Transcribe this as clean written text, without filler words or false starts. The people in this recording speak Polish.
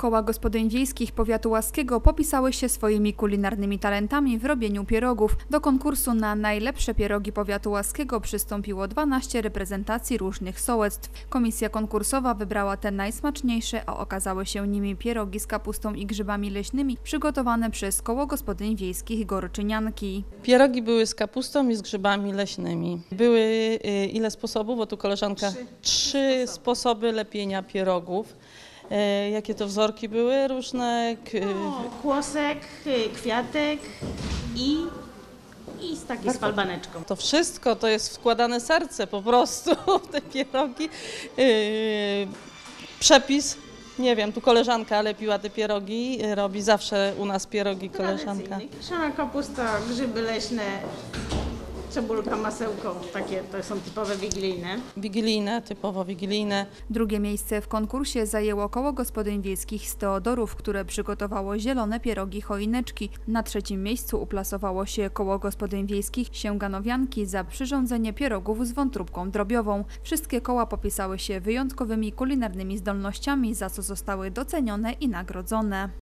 Koła gospodyń wiejskich powiatu łaskiego popisały się swoimi kulinarnymi talentami w robieniu pierogów. Do konkursu na najlepsze pierogi powiatu łaskiego przystąpiło 12 reprezentacji różnych sołectw. Komisja konkursowa wybrała te najsmaczniejsze, a okazały się nimi pierogi z kapustą i grzybami leśnymi przygotowane przez Koło Gospodyń Wiejskich Gorczynianki. Pierogi były z kapustą i z grzybami leśnymi. Były ile sposobów? Bo tu koleżanka... Trzy sposoby lepienia pierogów. Jakie to wzorki były różne? Kłosek, kwiatek i z falbaneczką. To wszystko to jest wkładane serce po prostu w te pierogi. Przepis, nie wiem, tu koleżanka lepiła te pierogi, robi zawsze u nas pierogi koleżanka. Szana kapusta, grzyby leśne, cebulka, masełko, takie to są typowe wigilijne. Wigilijne, typowo wigilijne. Drugie miejsce w konkursie zajęło Koło Gospodyń Wiejskich z Teodorów, które przygotowało zielone pierogi choineczki. Na trzecim miejscu uplasowało się Koło Gospodyń Wiejskich Sięganowianki za przyrządzenie pierogów z wątróbką drobiową. Wszystkie koła popisały się wyjątkowymi kulinarnymi zdolnościami, za co zostały docenione i nagrodzone.